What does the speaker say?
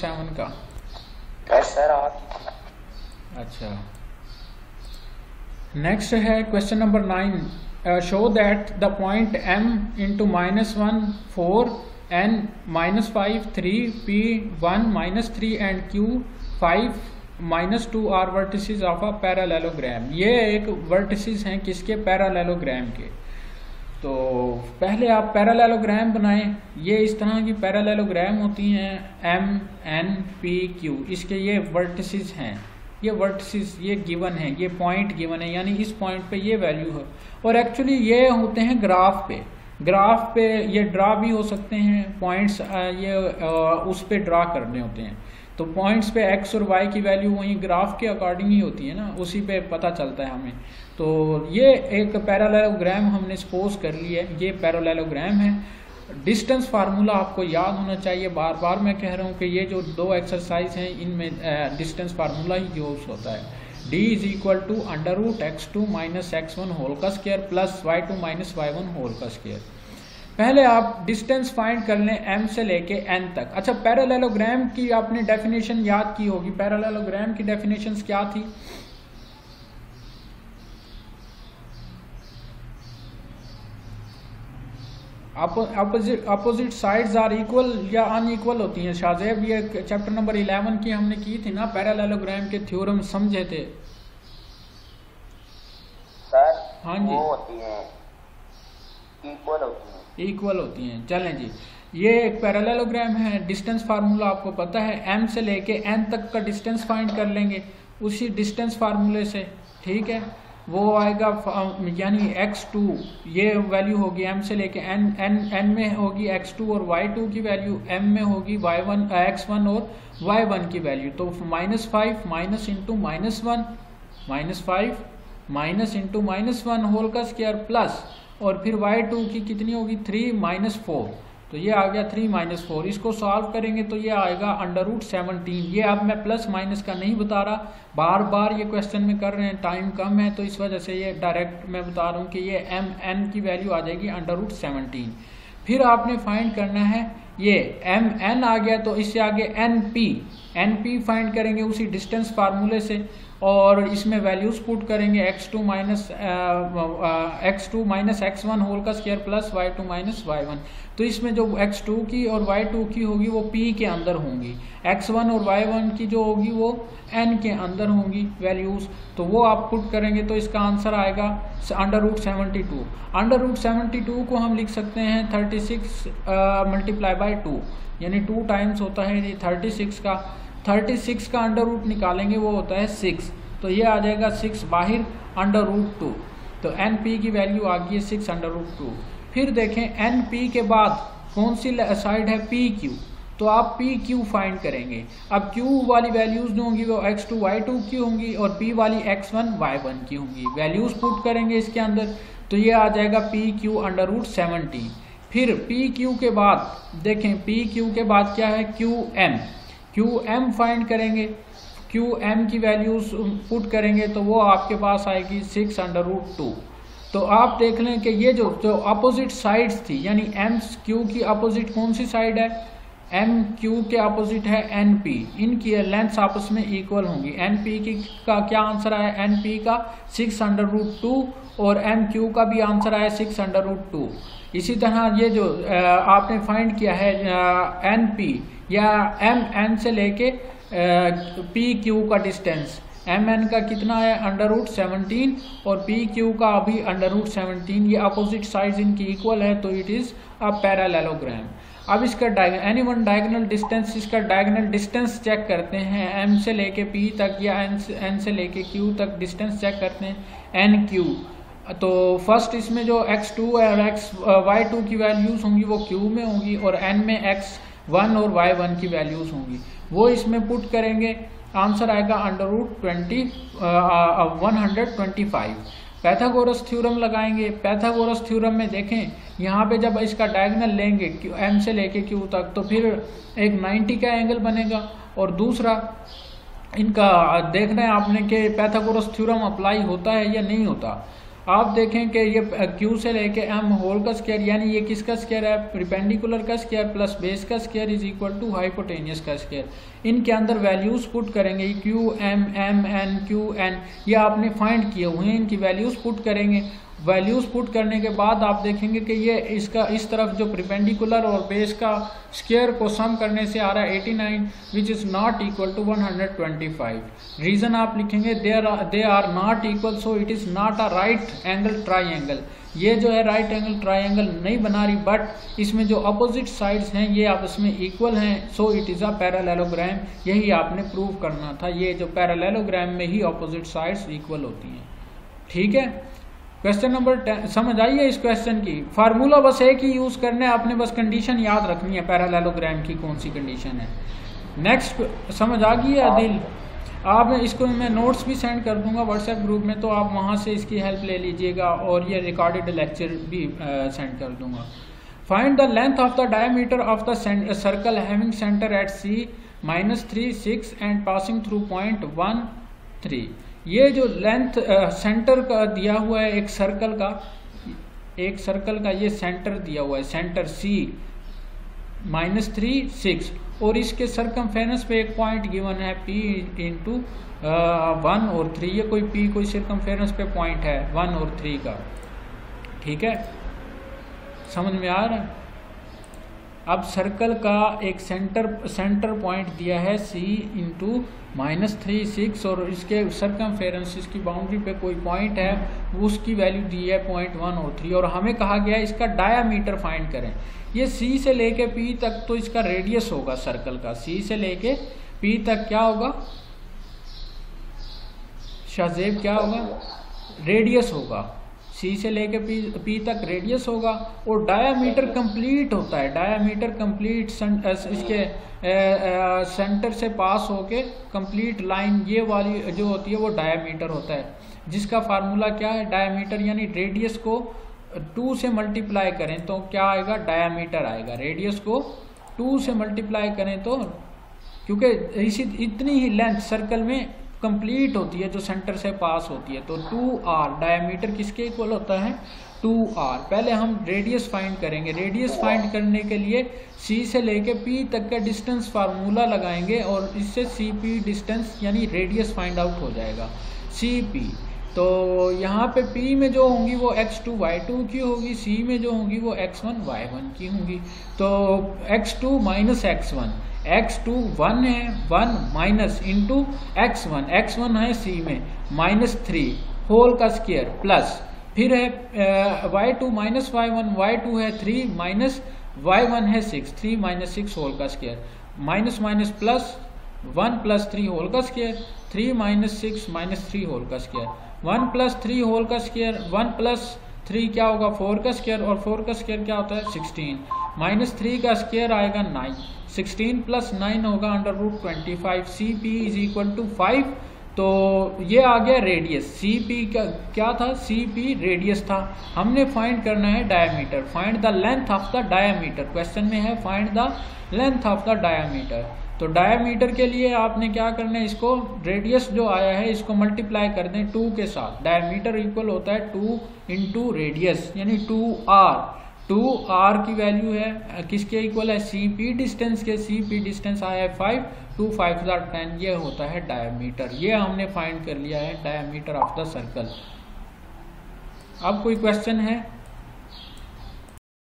7 का? सर आप। अच्छा, नेक्स्ट है question number 9। Show that the point m into -1 4 n -5 3 p 1 -3 and q 5 -2 are vertices of a parallelogram. ये एक vertices हैं किसके? पैरेललोग्राम के। तो पहले आप पैरेललोग्राम बनाएं। ये इस तरह की पैरेललोग्राम होती हैं, m n p q, इसके ये वर्टिसेस हैं। ये वर्टिसेस ये गिवन है, ये पॉइंट गिवन है, यानी इस पॉइंट पे ये वैल्यू है। और एक्चुअली ये होते हैं ग्राफ पे। ग्राफ पे ये ड्रा भी हो सकते हैं पॉइंट्स, ये उस पे ड्रा करने होते हैं। तो पॉइंट्स पे x और y की वैल्यू वही ग्राफ के अकॉर्डिंग ही होती है ना, उसी पे पता चलता है हमें। तो ये एक पैरेललोग्राम हमने सपोज कर लिया है, ये पैरेललोग्राम है। डिस्टेंस फार्मूला आपको याद होना चाहिए, बार बार मैं कह रहा हूँ कि ये जो दो एक्सरसाइज हैं इनमें डिस्टेंस फार्मूला ही यूज होता है। d is equal to √x2 - x1 whole का square plus y2 - y1 whole का स्क्वायर। पहले आप डिस्टेंस फाइंड कर लें m से लेके n तक। अच्छा, पैरेललोग्राम की आपने डेफिनेशन याद की होगी। पैरेललोग्राम की डेफिनेशन क्या थी? अपोजिट साइड्स आर इक्वल या अनइक्वल होती हैं। शाहजेब, ये चैप्टर नंबर 11 की हमने की थी ना, पैरेललोग्राम के थ्योरम समझे थे सर। हाँ जी, वो होती हैं इक्वल होती हैं। इक्वल होती हैं। चलें जी, ये एक पैरेललोग्राम है। डिस्टेंस फार्मूला आपको पता है, m से लेके n तक का डिस्टेंस फाइंड कर लेंगे उसी डिस्टेंस फार्मूले से, ठीक है। वो आएगा यानी x2, ये वैल्यू होगी m से लेके n में होगी x2 और y2 की वैल्यू, m में होगी y1 x1 और y1 की वैल्यू। तो -5 minus into -1 -5 minus into -1 whole का स्क्वायर प्लस, और फिर y2 की कितनी होगी 3 - 4, तो ये आ गया 3 - 4। इसको सॉल्व करेंगे तो ये आएगा √17। ये अब मैं प्लस माइनस का नहीं बता रहा, बार बार ये क्वेश्चन में कर रहे हैं, टाइम कम है तो इस वजह से ये डायरेक्ट मैं बता रहा हूँ कि ये mn की वैल्यू आ जाएगी √17। फिर आपने फाइंड करना है, ये mn आ गया तो इससे आगे np फाइंड करेंगे उसी डिस्टेंस फार्मूले से, और इसमें वैल्यूज पुट करेंगे x2 - x1 होल का स्क्वायर प्लस y2 - y1। तो इसमें जो x2 की और y2 की होगी वो p के अंदर होंगी, x1 और y1 की जो होगी वो n के अंदर होंगी वैल्यूज। तो वो आप पुट करेंगे तो इसका आंसर आएगा √72। √72 को हम लिख सकते हैं 36 × 2, यानी 2 टाइम्स होता है ये 36 का। 36 का अंडर रूट निकालेंगे वो होता है 6, तो ये आ जाएगा 6 बाहर √2। तो np की वैल्यू आ गई है 6 √2। फिर देखें np के बाद कौन सी साइड है pq, तो आप pq फाइंड करेंगे। अब q वाली वैल्यूज जो होंगी वो x2 y2 की होंगी और p वाली x1 y1 की होंगी। वैल्यूज पुट करेंगे इसके अंदर तो ये आ जाएगा pq √17। फिर pq के बाद देखें, pq के बाद क्या है qm फाइंड करेंगे। qm की वैल्यूज पुट करेंगे तो वो आपके पास आएगी 6 √2। तो आप देख लें कि ये जो अपोजिट साइड्स थी, यानी m q की अपोजिट कौन सी साइड है? m q के अपोजिट है np, इनकी लेंथ्स आपस में इक्वल होंगी। np की का क्या आंसर आया? np का 6 √2 और mq का भी आंसर आया 6 √2। इसी तरह ये जो आपने फाइंड किया है np या mn से लेके pq का डिस्टेंस, mn का कितना है √17 और pq का भी √17। ये अपोजिट साइड्स इनकी इक्वल है तो इट इज अ पैरेललोग्राम। अब इसका एनी वन डायगोनल डिस्टेंस, इसका डायगोनल डिस्टेंस चेक करते हैं m से लेके p तक या n से लेके q तक डिस्टेंस चेक करते हैं nq। तो फर्स्ट इसमें जो x2 और y2 की वैल्यूज होंगी वो q में होंगी और n में x1 और y1 की वैल्यूज होंगी, वो इसमें पुट करेंगे, आंसर आएगा √125। पैथागोरस थ्योरम लगाएंगे। पैथागोरस थ्योरम में देखें यहाँ पे जब इसका डायगोनल लेंगे m से लेके q तक तो फिर एक 90 का एंगल बनेगा, और दूसरा इनका देखना है आपने कि पैथागोरस थ्योरम अप्लाई होता है या नहीं होता। आप देखें कि ये Q से लेके M होल का स्क्वायर, यानी ये किसका स्क्वायर है, परपेंडिकुलर का स्क्वायर प्लस बेस का square is equal to hypotenuse का स्क्वायर। इनके अंदर वैल्यूज पुट करेंगे, Q M M N Q N ये आपने फाइंड किए हुए हैं, इनकी वैल्यूज पुट करेंगे। वैल्यूज पुट करने के बाद आप देखेंगे कि ये इसका इस तरफ जो परपेंडिकुलर और बेस का स्क्वायर को सम करने से आ रहा है 89 which is not equal to 125। Reason आप लिखेंगे they are not equal, so it is not a right angle triangle. ये जो है राइट एंगल ट्राइंगल नहीं बना रही, बट इसमें जो अपोजिट साइड्स हैं ये आपस में इक्वल हैं, so it is a parallelogram. यही आपने प्रूव करना था, ये जो पैरेललोग्राम में ही अपोजिट साइड्स इक्वल होती हैं। ठीक है, क्वेश्चन नंबर 10 समझ आई है इस क्वेश्चन की। फार्मूला बस एक ही यूज करना है, आपने बस कंडीशन याद रखनी है पैरेललोग्राम की कौन सी कंडीशन है। नेक्स्ट समझ आ गई है आदिल? आप इसको मैं नोट्स भी सेंड कर दूंगा व्हाट्सएप ग्रुप में, तो आप वहां से इसकी हेल्प ले लीजिएगा, और ये रिकॉर्डेड लेक्चर भी सेंड कर दूंगा। Find the length of the diameter of the circle having centre at C -3 6 and passing through point 1 3। ये जो लेंथ सेंटर का दिया हुआ है एक सर्कल का ये सेंटर दिया हुआ है, सेंटर C -3 6, और इसके सरकमफेरेंस पे एक पॉइंट गिवन है P इंटू 1 और 3। ये कोई सरकमफेरेंस पे पॉइंट है 1 और 3 का। ठीक है, समझ में आ रहा है? अब सर्कल का एक सेंटर पॉइंट दिया है C इंटू -3 6, और इसके सरकमफेरेंस इसकी बाउंड्री पे कोई पॉइंट है, उसकी वैल्यू दी है 0.1 और 3, और हमें कहा गया है इसका डायामीटर फाइंड करें। ये C से लेके P तक तो इसका रेडियस होगा सर्कल का, C से लेके P तक क्या होगा शाहजेब, क्या होगा, रेडियस होगा। C से लेके P तक रेडियस होगा, और डायामीटर कंप्लीट होता है, डायामीटर कंप्लीट इसके सेंटर से पास होके कंप्लीट लाइन ये वाली जो होती है वो डायामीटर होता है, जिसका फार्मूला क्या है, डायामीटर यानी रेडियस को 2 से मल्टीप्लाई करें तो क्या आएगा, डायामीटर आएगा। रेडियस को 2 से मल्टीप्लाई करें तो, क्योंकि इतनी ही लेंथ सर्कल में कंप्लीट होती है जो सेंटर से पास होती है, तो 2r डायमीटर किसके इक्वल होता है, 2r। पहले हम रेडियस फाइंड करेंगे। रेडियस फाइंड करने के लिए C से लेके P तक का डिस्टेंस फार्मूला लगाएंगे, और इससे CP डिस्टेंस यानी रेडियस फाइंड आउट हो जाएगा, CP। तो यहाँ पे P में जो होंगी वो x2 y2 की होगी, C में जो होंगी वो x1 y1 की होंगी। तो x2 माइनस x1 1 है, 1 माइनस इंटू x1 है C में -3 होल का स्क्वायर, प्लस फिर है y2 माइनस y2 है 3 माइनस y1 है 6, 3 माइनस 6 होल का square, minus minus plus 1 plus 3 whole का स्क्वायर, 3 माइनस 6 माइनस 3 होल का स्क्वायर, 1 प्लस 3 होल का स्क्वायर, 1 प्लस 3 क्या होगा 4 का स्क्वायर, और 4 का स्क्वायर क्या होता है 16, माइनस 3 का स्क्वायर आएगा 9, 16 प्लस 9 होगा √25। CP is equal to 5। तो ये आ गया रेडियस। CP का क्या था, CP रेडियस था। हमने फाइंड करना है diameter. Find the length of the diameter, question में है find the length of the diameter. तो डायमीटर के लिए आपने क्या करना है, इसको रेडियस जो आया है इसको मल्टीप्लाई कर दें 2 के साथ। डायमीटर इक्वल होता है 2 इंटू रेडियस यानी 2r। 2r की वैल्यू है किसके इक्वल है, CP डिस्टेंस के। CP डिस्टेंस आया है 5, 2 5 10, ये होता है डायमीटर। ये हमने फाइंड कर लिया है डायमीटर ऑफ द सर्कल। अब कोई क्वेश्चन है?